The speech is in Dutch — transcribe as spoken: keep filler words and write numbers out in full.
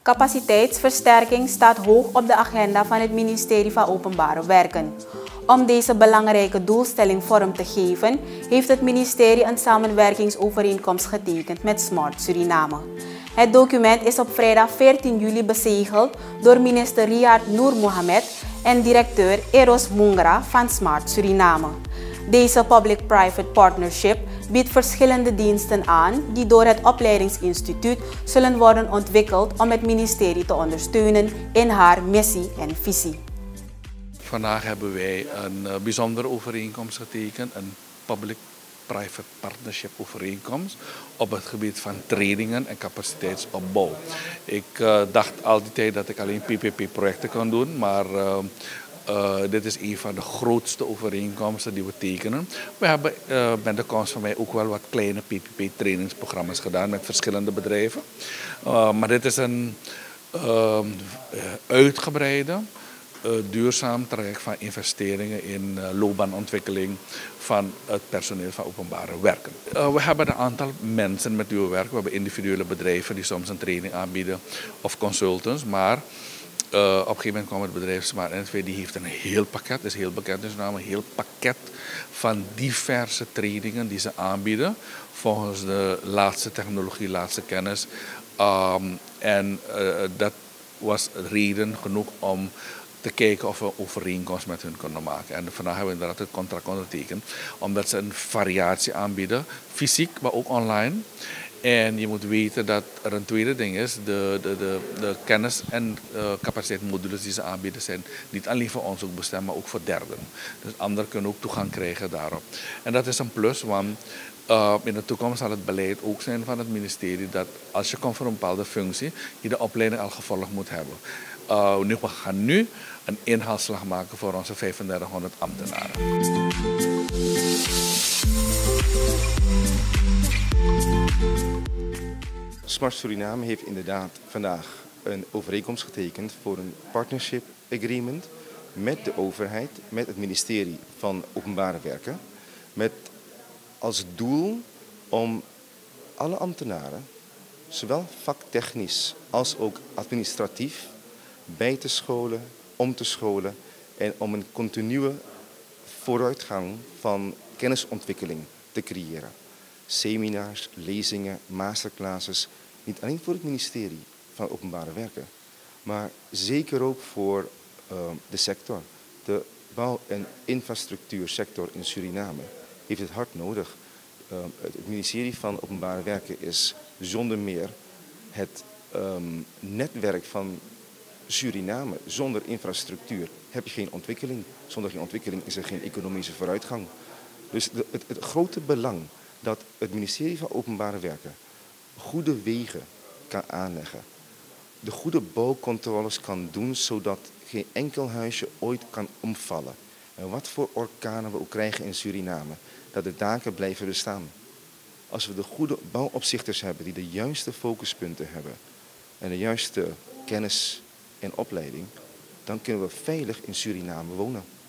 Capaciteitsversterking staat hoog op de agenda van het ministerie van Openbare Werken. Om deze belangrijke doelstelling vorm te geven, heeft het ministerie een samenwerkingsovereenkomst getekend met Smart Suriname. Het document is op vrijdag veertien juli bezegeld door minister Riyad Noor Mohamed en directeur Eros Mungra van Smart Suriname. Deze public-private partnership biedt verschillende diensten aan die door het opleidingsinstituut zullen worden ontwikkeld om het ministerie te ondersteunen in haar missie en visie. Vandaag hebben wij een uh, bijzondere overeenkomst getekend, een public-private partnership overeenkomst op het gebied van trainingen en capaciteitsopbouw. Ik uh, dacht al die tijd dat ik alleen P P P-projecten kan doen, maar uh, Uh, dit is een van de grootste overeenkomsten die we tekenen. We hebben uh, met de komst van mij ook wel wat kleine P P P-trainingsprogramma's gedaan met verschillende bedrijven. Uh, maar dit is een uh, uitgebreide, uh, duurzaam traject van investeringen in uh, loopbaanontwikkeling van het personeel van openbare werken. Uh, we hebben een aantal mensen met wie we werken. We hebben individuele bedrijven die soms een training aanbieden of consultants, maar Uh, op een gegeven moment kwam het bedrijf Smart N V, die heeft een heel pakket, dat is heel bekend, dus namelijk een heel pakket van diverse trainingen die ze aanbieden volgens de laatste technologie, laatste kennis. Um, en uh, dat was reden genoeg om te kijken of we een overeenkomst met hun konden maken. En vandaag hebben we inderdaad het contract ondertekend, omdat ze een variatie aanbieden, fysiek, maar ook online. En je moet weten dat er een tweede ding is, de, de, de, de kennis- en uh, capaciteitsmodules die ze aanbieden zijn niet alleen voor ons ook bestemd, maar ook voor derden. Dus anderen kunnen ook toegang krijgen daarop. En dat is een plus, want uh, in de toekomst zal het beleid ook zijn van het ministerie dat als je komt voor een bepaalde functie, je de opleiding al gevolgd moet hebben. Uh, nu, we gaan nu een inhaalslag maken voor onze vijfendertighonderd ambtenaren. Smart Suriname heeft inderdaad vandaag een overeenkomst getekend voor een partnership agreement met de overheid, met het ministerie van Openbare Werken, met als doel om alle ambtenaren, zowel vaktechnisch als ook administratief, bij te scholen, om te scholen en om een continue vooruitgang van kennisontwikkeling te creëren. Seminars, lezingen, masterclasses, niet alleen voor het ministerie van Openbare Werken, maar zeker ook voor uh, de sector. De bouw- en infrastructuursector in Suriname heeft het hard nodig. Uh, het ministerie van Openbare Werken is zonder meer het um, netwerk van Suriname. Zonder infrastructuur heb je geen ontwikkeling. Zonder geen ontwikkeling is er geen economische vooruitgang. Dus de, het, het grote belang dat het ministerie van Openbare Werken goede wegen kan aanleggen, de goede bouwcontroles kan doen, zodat geen enkel huisje ooit kan omvallen. En wat voor orkanen we ook krijgen in Suriname, dat de daken blijven bestaan. Als we de goede bouwopzichters hebben die de juiste focuspunten hebben en de juiste kennis en opleiding, dan kunnen we veilig in Suriname wonen.